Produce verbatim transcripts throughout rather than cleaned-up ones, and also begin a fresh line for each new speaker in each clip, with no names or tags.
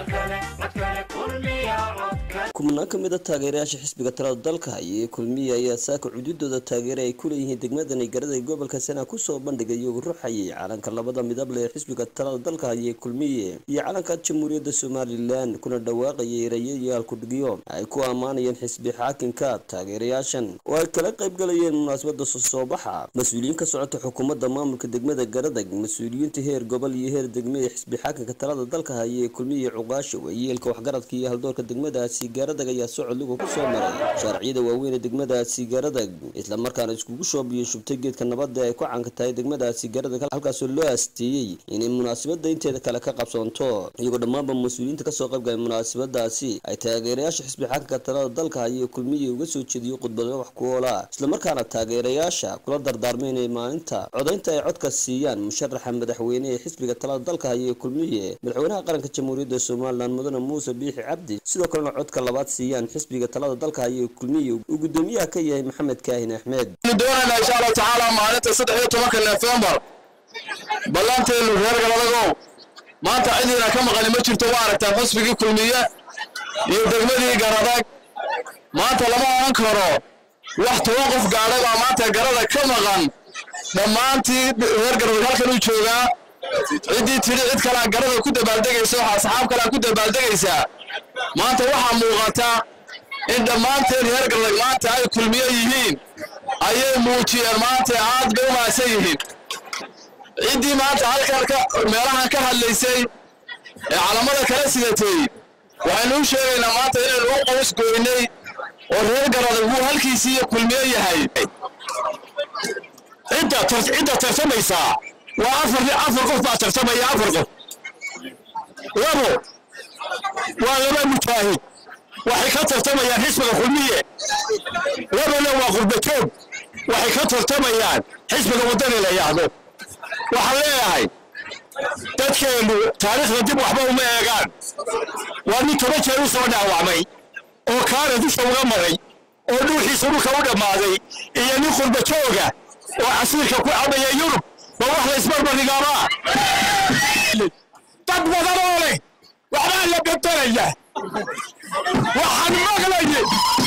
kumna kamida taageerayaasha xisbiga talada dalka iyo kulmiye ayaa saaka cududooda taageeray ay ku leeyihiin degmada Naigarada ee gobolka Sana'a ku soo bandhigay oo ruuxayay calanka labada midab leh xisbiga talada dalka iyo kulmiye iyo calanka Jamhuuriyadda Soomaaliland kuna dhawaaqay erayayaal ku dhigiyo ay ku amaanayeen xisbi xaakinka taageerayaashan oo ay kala qayb galayeen munaasabada soo baxa mas'uuliyiin ka socota xukuumadda maamulka degmada Garadag mas'uuliyiinta heer gobol iyo heer degmada xisbi xaakinka talada dalka iyo kulmiye cuqaasho weeyelka waxgaradka iyo haldoorka degmadaasi Garadag ayaa socod lagu ku soo maray sharciyada waaweyn ee degmadaasi Garadag isla markaana iskugu soo biyo shubtay geedka nabadda ay ku caanka tahay degmadaasi Garadag halkaas oo loo aasteeyay in munaasabada inteeda kale ka qabsoonto iyagoo dhammaanba mas'uuliyiinta ka soo qayb galay munaasabadaasi ay taageerayaasha xisbi xaakinka talada dalka iyo kulmiye uga soo jeediyay khudbado wax ku oola isla markaana taageerayaasha kula dardaarmeen in maalinta codaynta ay codka siiyaan musharaxa madaxweynaha xisbiga talada dalka iyo kulmiye madaxweynaha qaranka Jamhuuriyadda Soomaaliland mudane Muuse Biixi Cabdi sidoo kale codka labaad siiyaan xisbiga talada dalka iyo kulmiye uu gudoomiyaha ka yahay Maxamed Kaahin Axmed
doonana insha Allah taala maalinta saddex iyo tobanka November ballanteenu reer galadago maanta cidina ka maqan ma jirto waa aragtaa xisbiga kulmiye iyo degmadii Garadag maanta lama oran karo wax toban qof gaaray baa maanta Garadag ka maqan dhammaantii reer Garadag halkan u joogaa cidii tiri cid kale Garadag ku dabaaldegayso asxaab kale ku dabaaldegaysa maanta waxa muuqata in dhammaanteen reer Garadag maanta ay kulmiye yihiin ayay muujiyeen maanta aad bay u maasan yihiin cidii maanta halkan ka meelahan ka hadlaysay ee calamada kala sidatay waxaanu sheegaynaa maanta inaynu u qoys goynay oo reer Garadag uu halkiisii kulmiye yahay inta inta tartamaysa waa afar afar qof baa tartamaya afar qof labo waa laba mutaahid waxay ka tartamayaan xisbiga kulmiye labana waa qurbatoog waxay ka tartamayaan xisbiga wadani la yiraahdo waxa leeyahay dadkeenu taariikhda dib waxba uma eegaan waa mid toban jeer u soo dhaawacmay oo kaana dusha uga maray oo dhuuxiisa dhulka u dhammaaday iyo nin qurbatooga oo casiirka ku cabaya Yurub ma wax la isbarbardhigaaba dad badan oo leh waxbaa la bedelaya waxaan maqlayay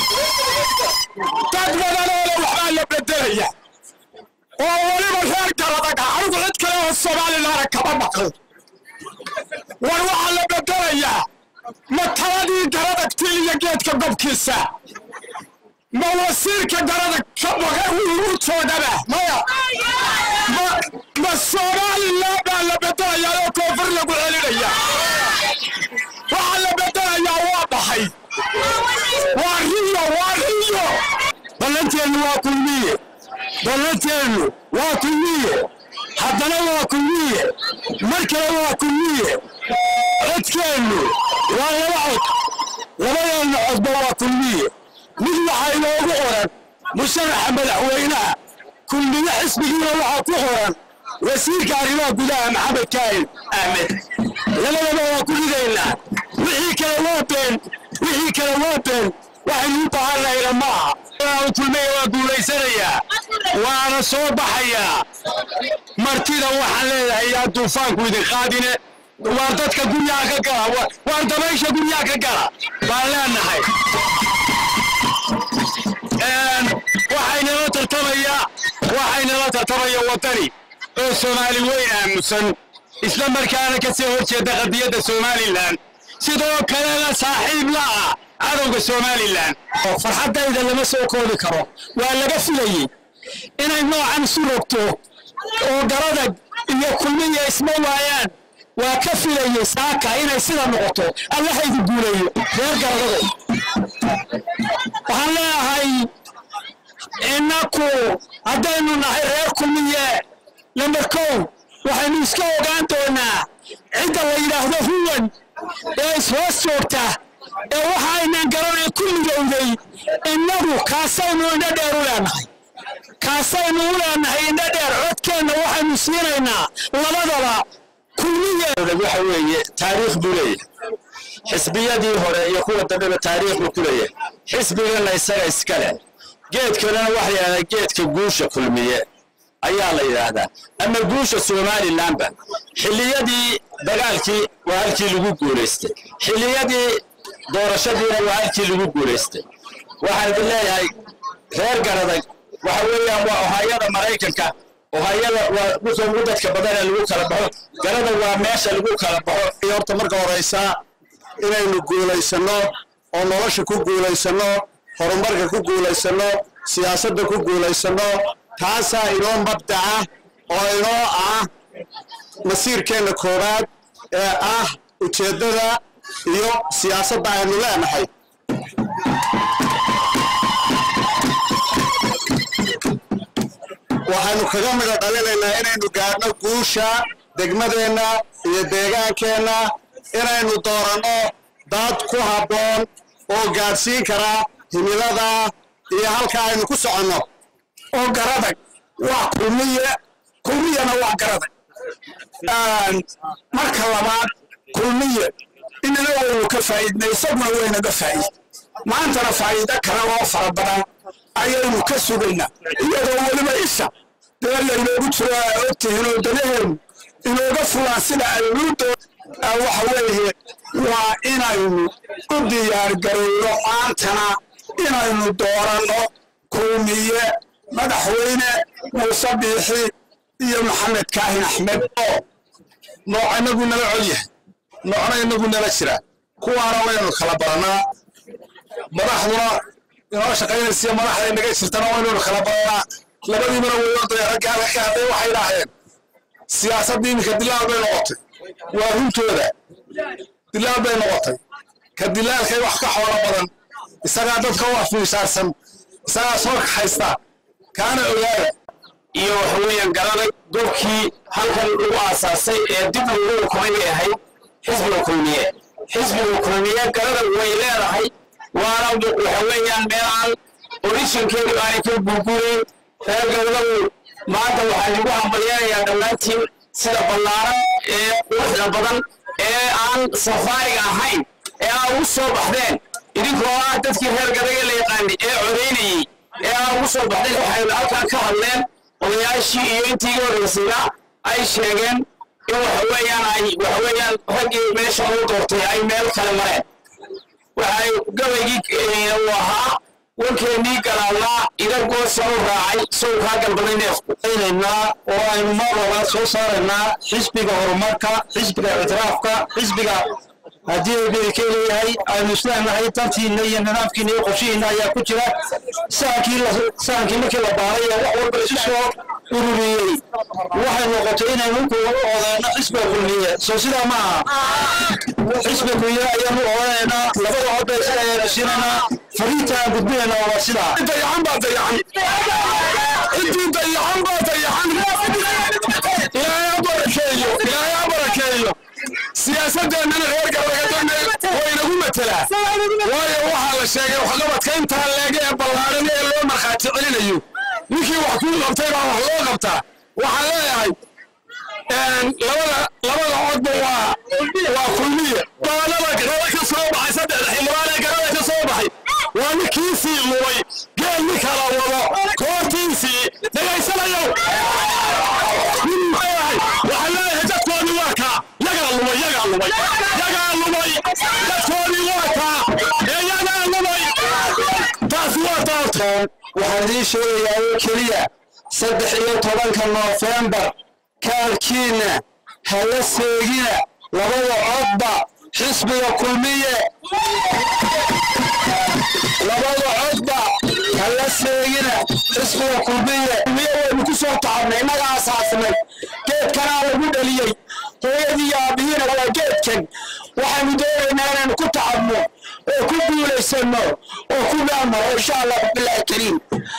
dad badan oo leh waxbaa la bedelaya oo waliba reer Garadag anigu cid kale oo Soomaaliland kama maqal war waxa la bedelaya ma taladii Garadag tiliya geedka gobkiisa ma wasiirka Garadag ka maqan uu joogaba maya ma Soomaaliland baa la bedelaya oo koonfur lagu celinaya waxa la bedelaya waa baxay waa riyo waa riyo balanteenu waa kulmiye balanteenu waa kulmiye haddana waa kulmiye markale waa kulmiye codkeenu waa laba cod labadeena codba waa kulmiye mid waxaa inoogu qoran musharaxa madaxweynaha kulmiye xisbigiina waxaa ku qoran wasiirka arrimaha gudaha Maxamed Kaahin Axmed labadaba waa ku ridaynaa wixii kale waa been wixii kale waa been waxaynu u baahanahay maaha kulmiye waa guulaysanayaa waana soo baxayaa martida waxaan leeyahay yaa duufaanku idin qaadine waa dadka guryaha ka gala waa dabaysha guryaha ka gala baan leenahay waxayna la tartamaya waxayna la tartamaya wadani oo Soomaali weyn aamusan isla markaana ka soo horjeeda qadiyada Soomaaliland sidoo kale saaxiib la ah cadawga Soomaaliland farxadayda lama soo koobi karo waa laga filayay inay noocan surogto oo Garadag iyo kulmiye isma waayaan waa ka filayay saaka inay sida noqoto Allah haydu guuleeyo reer Garadag waxaan leeyahay inaku hadaynu nahay reer kulmiye number two waxaynu iska ogaan doonaa cidda la yiraahdo huwan ee soo joogta ee waxaynan garanay kulligooday inagu kaasaynu indha dheer u leenahay kaasaynu u leenahay indha dheer codkeena waxaynu siinaynaa labadaba kulmiye waxa weeye taariikh buleey xisbiyadii hore iyo kuwa dambe taariikh ku leeyahay xisbiga la isaga iskale geedkana waxa yahay geedka guusha kulmiye ayaa la yiraahdaa ama guusha Soomaaliland
xilliyadii dagaalkii waa halkii lagu guuleystay xilliyadii doorashadiina waa halkii lagu guuleystay waxaan idin leeyahay reer Garadag waxa weeyaan waa hay'adda Mareykanka oo hay'adda waa ugu dadka badan ee lagu kala baxo Garadag waa meesha lagu kala baxo
horta marka horeysa inaynu guuleysano oo nolosha ku guuleysano horumarka ku guuleysano siyaasadda ku guuleysano taasa inoo mabdaca oo inoo ah masiirkeena koobaad ee ah ujeedada iyo siyaasadda aynu leenahay waxaanu kaga mida dhalinaynaa inaynu gaadhno guusha degmadeenna iyo deegaankeenna inaynu dooranno dad ku habboon oo gaadhsiin kara himilada iyo halka aynu ku soconno
oo Garadag waa kulmiye kulmiyana waa Garadag marka labaad kulmiye inana waynu ka faa'iidnay isaguna waynaga faa'iid maantana faa'iido kale oo fara badan ayaynu ka sugaynaa iyadoo weliba isha dee laynoogu jiro ogtihiin oo danaheen inooga fulaan sida aynuudo waxa weeye waa inaynu u diyaargarowno maantana inaynu dooranno kulmiye madaxweyne muuse biixi iyo maxamed kaahin axmed oo nooca inagu nala cod yahay noocna inagu nala jira kuwaana waynu kala baranaa madaxduna inoo shaqaynaysiya madaxda inaga jirtana waynu kala baranaa labadiibana way ordaya ragga halka ka hadlay waxay idhaaheen siyaasadda iminka dilaal bay noqotay waa runtooda dilaal bay noqotay ka dilaalkay wax ka xoolo badan isagaa dadka u afiishaarsan isagaa soo kaxaysta kaana ogaada
iyo waxa weeyaan Garadag goobkii halkan lagu aasaasay ee dib loogu kulmay ahayd xisbiga kulmiye xisbiga kulmiye Garadag way leedahay waana waxa weeyaan meelaan originkeedu ay ka buuguureen reer Garadag maanta waxaa lagu hambalyeeyaa dhammaantiin sida ballaaran ee quruxda badan ee aan safaariga ahayn ee aan u soo baxdeen idinkoo ah dadkii reer Garadag la yaqaanay ee codeynayay ee aan u soo baxdeen waxay halkan ka hadleen odayaashii iyo intii horeysayna ay sheegeen in waxa weeyaan ay waxa weeyaan raggii meesha loo doortay ay meel kale mareen waxay gabaygii u ahaa wankeenii galaalnaa idagoo soo raacay soo kaa galbaday neefku
aynaynaa oo aynu mar labaad soo saaraynaa xisbiga horumarka xisbiga ictiraafka xisbiga haddii ay beri leeyahay aynu isleenahay dantiina iyo nidaamkiina iyo qorshihiina ayaa ku jira saankii saankii markii la baaray ee wax walba isu soo ururiyey waxay noqotay inaynu ku odaano xisbiga kulmiye soo sidaa ma aha xisbiga kulmiye ayaanu odanaynaa labada cod bay sida ayaynu siinaynaa fariintaan gudbinayna waa sidaa
dayacan baa dayacan intii dayacan baa dayacan ilaahay ha barakeeyo ilaahay ha barakeeyo siyaasaddeennana reer Garadag waynagu matelaa waayo waxaa la sheegay waxqabadka intaa leega ee ballaaran ee loo markhaati celinayo ninkii wax kuu qabtay baa wax loo qabtaa waxaan leeyahay labada labada codba waa waa kulmiye baanada Garadag ka soo baxay saddexda xildhibaan ee Garadag ka soo baxay waa ninkiisii lumay geel nin kala wado koortiisii dhegaysanayo waxaan leeyahay dadkoodii waa kaa yagaa lumay yagaa lumay yagaa lumay dadkoodii waa kaa ee yagaa lumay taasi waa doortoon
waxaan idiin sheegayaa oo keliya saddex iyo tobanka Noofembar kaarkiina hala seegina labada codba xisbiga kulmiye labada codba hala seegina xisbiga kulmiye waynu ku soo tacabnay innaga asaasnay geedkanaa lagu dhaliyey hooyadii iyo aabihiina waa geedkan waxaanu doonaynaa inaynu ku tacabno oo ku guulaysano oo ku dhaamo insha allah billahi kariim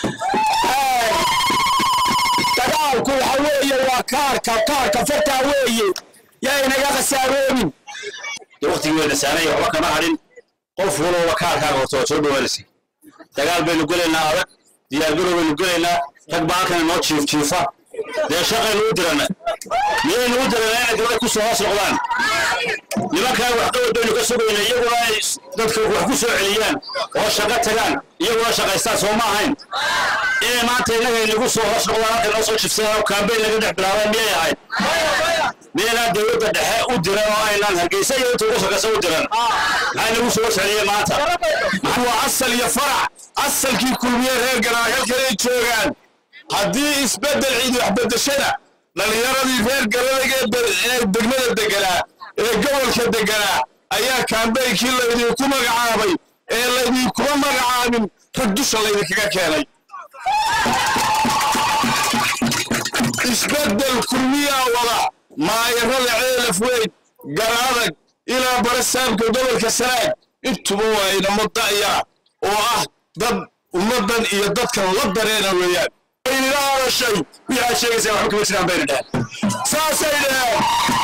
dagaalku waxa weeye waa kaarka kaarka fartaa weeye yaa inaga khasaaroonin
waqtigii wayna saanay waxba kama hadhin qof walba kaarkaaga horta soo dhawaanaysa dagaal baynu galaynaa adag diyaargarow baynu galaynaa rag baalkan noo jiif jiifa dee shaqaynu u dirana miyaynu u dirana inay gabadha ku soo hoos noqdaan nimankaa waxqabad baynu ka sugayna iyaguna ay dadka wax ku soo celiyaan oo shaqo tagaan iyaguna shaqaystaan soo ma ahayn inay maanta innaga inagu soo hoos noqdaan halka noo soo jifsadaan oo kaambeyn laga dhex bilaabaan miyay ahayd meelaa dawladda dhexe u diran oo aynaan hargeysa iyo inta ugu shaqaysa u diran maxaa nagu soo sharciyey maanta waa asal iyo farac asalkii kulmiye reer garaa halkanay joogaan haddii isbeddel ciid wax beddeshada dhalinyaradii reer garadaga ee degmada deganaa ee gobolka deganaa ayaa kaambeynkii laydinku magacaabay ee laydinkuma magacaabin rag dusha laydinkaga keenay isbeddel kulmiyaa wada maayarada ceelaf weyn garadag ilaa barasaamka gobolka sanaag intuba waa inamo da'yara oo ah dad ummaddan iyo dadkan la dareena weeyaan waynila hadashay waxaad sheegaysaa waxba kama jiraan bayna dheheen saasay dheheen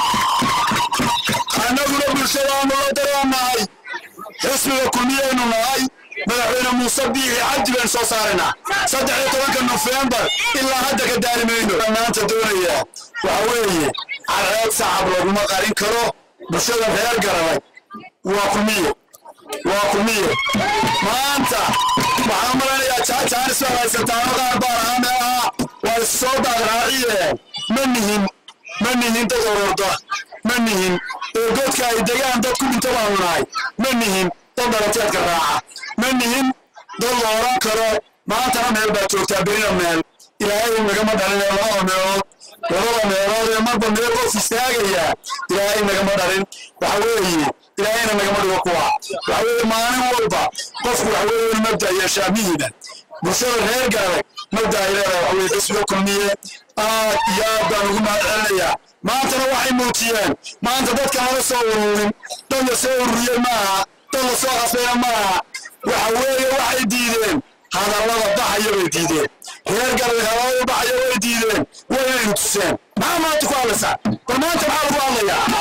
annaguna bulshadaanu la dareemahay xisbiga kulmiyaynu nahay madaxweyne muuse biixi cabdi baynu soo saaraynaa saddex iyo tobanka nofembar ilaa hadda ka daali mayno maanta doonayaa waxa weeye carreed sacab laguma qarin karo bulshada reer garaday waa kulmiye waa kulmiye maanta waxaan malanayaa jaajaanis waa haysataano qaar baan ahaa meelaha waa is soo daadraaciyeen ma nihin ma nihin dad ororda ma nihin oo godka ay degaan dad ku dhinta baanu nahay ma nihin dad dhalateedka raaca ma nihin dad la oran karo maantana meel baa joogtaa berina meel ilaahay nagama dhalin ee labada meelood labada meelood ee marba meel qof istaagaya ilaahay nagama dhalin waxa weeye ilaahayna nagama dhigo kuwa waxa weeye maalin walba qofku waxa weeye mabda yeeshaa mihiina bulshada reer garaday mabda ay leedahay waxa weeye xisbiga kulmiye aad iyo aad baan ugu mahad celinayaa maantana waxay muujiyeen maanta dadka laga soo ururin dad la soo ururiyey maaha dad la soo qasbayna maaha waxa weeye waxay diideen hadallada baxaya way diideen reer garaday hadallada baxaya way diideen waynaynu tuseen maxaa maanta ku hadlaysaa bal maanta maxaa lagu hadlayaa